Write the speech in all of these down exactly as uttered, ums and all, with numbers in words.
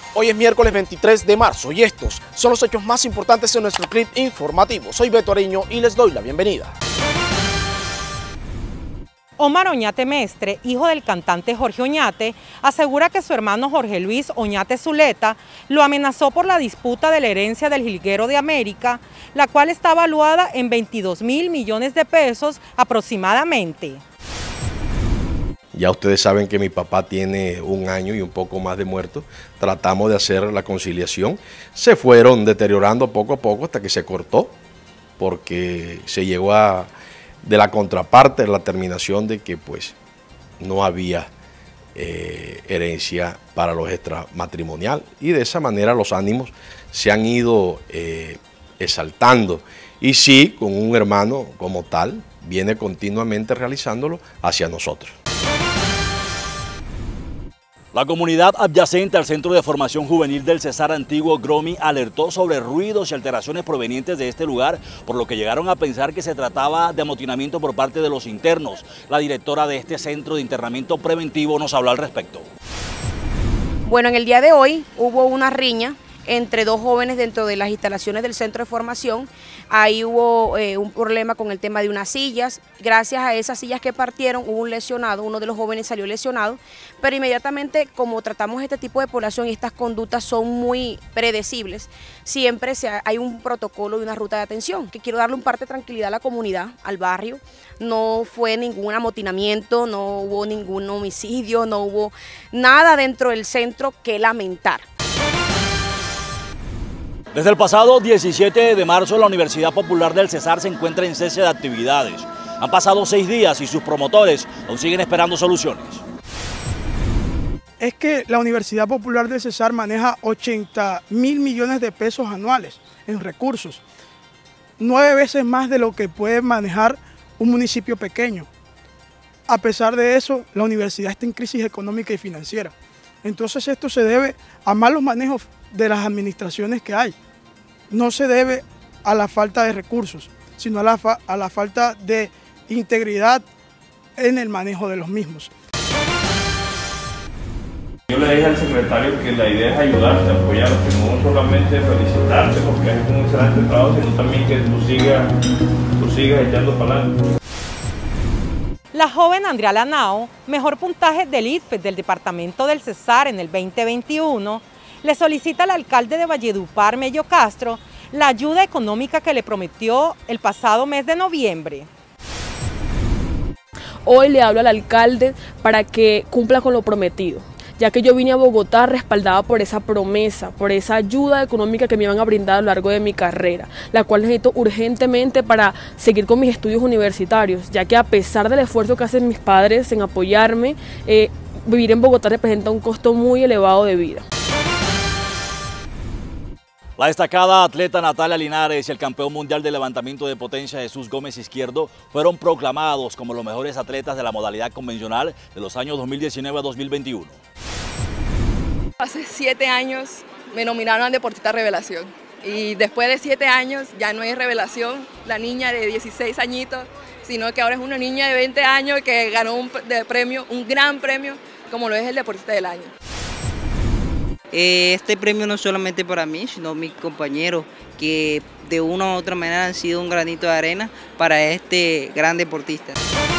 Hoy es miércoles veintitrés de marzo y estos son los hechos más importantes en nuestro clip informativo. Soy Beto Ariño y les doy la bienvenida. Omar Oñate Mestre, hijo del cantante Jorge Oñate, asegura que su hermano Jorge Luis Oñate Zuleta lo amenazó por la disputa de la herencia del Jilguero de América, la cual está valuada en veintidós mil millones de pesos aproximadamente. Ya ustedes saben que mi papá tiene un año y un poco más de muerto. Tratamos de hacer la conciliación. Se fueron deteriorando poco a poco hasta que se cortó, porque se llegó a, de la contraparte, la terminación de que pues no había eh, herencia para los extramatrimoniales. Y de esa manera los ánimos se han ido eh, exaltando. Y sí, con un hermano como tal, viene continuamente realizándolo hacia nosotros. La comunidad adyacente al Centro de Formación Juvenil del Cesar Antiguo Gromi alertó sobre ruidos y alteraciones provenientes de este lugar, por lo que llegaron a pensar que se trataba de amotinamiento por parte de los internos. La directora de este centro de internamiento preventivo nos habló al respecto. Bueno, en el día de hoy hubo una riña entre dos jóvenes dentro de las instalaciones del centro de formación. Ahí hubo eh, un problema con el tema de unas sillas. Gracias a esas sillas que partieron hubo un lesionado, uno de los jóvenes salió lesionado, pero inmediatamente, como tratamos este tipo de población y estas conductas son muy predecibles, siempre se ha, hay un protocolo y una ruta de atención, que quiero darle un parte de tranquilidad a la comunidad, al barrio. No fue ningún amotinamiento, no hubo ningún homicidio, no hubo nada dentro del centro que lamentar. Desde el pasado diecisiete de marzo, la Universidad Popular del Cesar se encuentra en cese de actividades. Han pasado seis días y sus promotores aún siguen esperando soluciones. Es que la Universidad Popular del Cesar maneja ochenta mil millones de pesos anuales en recursos, nueve veces más de lo que puede manejar un municipio pequeño. A pesar de eso, la universidad está en crisis económica y financiera. Entonces esto se debe a malos manejos de las administraciones que hay. No se debe a la falta de recursos, sino a la, fa a la falta de integridad en el manejo de los mismos. Yo le dije al secretario que la idea es ayudarte, apoyarte, no solamente felicitarte porque has hecho un excelente trabajo, sino también que tú sigas, tú sigas echando para adelante. La joven Andrea Lanao, mejor puntaje del I T F E S del departamento del Cesar en el veinte veintiuno, le solicita al alcalde de Valledupar, Mello Castro, la ayuda económica que le prometió el pasado mes de noviembre. Hoy le hablo al alcalde para que cumpla con lo prometido, ya que yo vine a Bogotá respaldada por esa promesa, por esa ayuda económica que me iban a brindar a lo largo de mi carrera, la cual necesito urgentemente para seguir con mis estudios universitarios, ya que a pesar del esfuerzo que hacen mis padres en apoyarme, eh, vivir en Bogotá representa un costo muy elevado de vida. La destacada atleta Natalia Linares y el campeón mundial de levantamiento de potencia Jesús Gómez Izquierdo fueron proclamados como los mejores atletas de la modalidad convencional de los años dos mil diecinueve a dos mil veintiuno. Hace siete años me nominaron a Deportista Revelación y después de siete años ya no es revelación la niña de dieciséis añitos, sino que ahora es una niña de veinte años que ganó un de premio, un gran premio como lo es el Deportista del Año. Este premio no es solamente para mí, sino mis compañeros que de una u otra manera han sido un granito de arena para este gran deportista.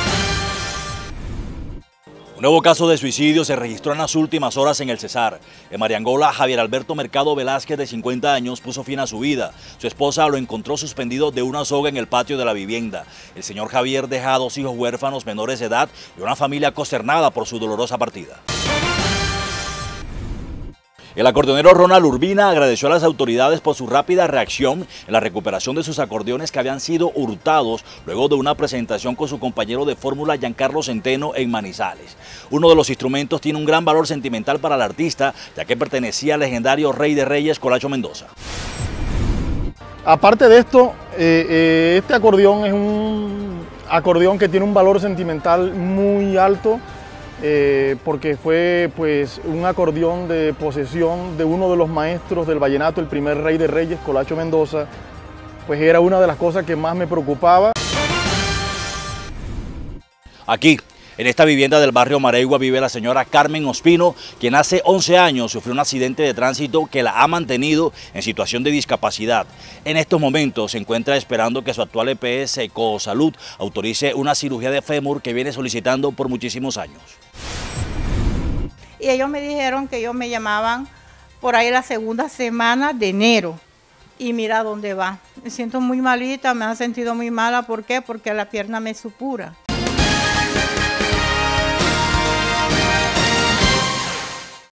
Un nuevo caso de suicidio se registró en las últimas horas en el Cesar. En Mariangola, Javier Alberto Mercado Velázquez, de cincuenta años, puso fin a su vida. Su esposa lo encontró suspendido de una soga en el patio de la vivienda. El señor Javier deja a dos hijos huérfanos menores de edad y una familia consternada por su dolorosa partida. El acordeonero Ronald Urbina agradeció a las autoridades por su rápida reacción en la recuperación de sus acordeones que habían sido hurtados luego de una presentación con su compañero de fórmula Giancarlo Centeno en Manizales. Uno de los instrumentos tiene un gran valor sentimental para el artista, ya que pertenecía al legendario Rey de Reyes Colacho Mendoza. Aparte de esto, eh, eh, este acordeón es un acordeón que tiene un valor sentimental muy alto. Eh, porque fue pues un acordeón de posesión de uno de los maestros del vallenato, el primer Rey de Reyes, Colacho Mendoza, pues era una de las cosas que más me preocupaba. Aquí, En esta vivienda del barrio Maregua vive la señora Carmen Ospino, quien hace once años sufrió un accidente de tránsito que la ha mantenido en situación de discapacidad. En estos momentos se encuentra esperando que su actual E P S Ecosalud autorice una cirugía de fémur que viene solicitando por muchísimos años. Y ellos me dijeron que ellos me llamaban por ahí la segunda semana de enero. Y mira dónde va. Me siento muy malita, me ha sentido muy mala. ¿Por qué? Porque la pierna me supura.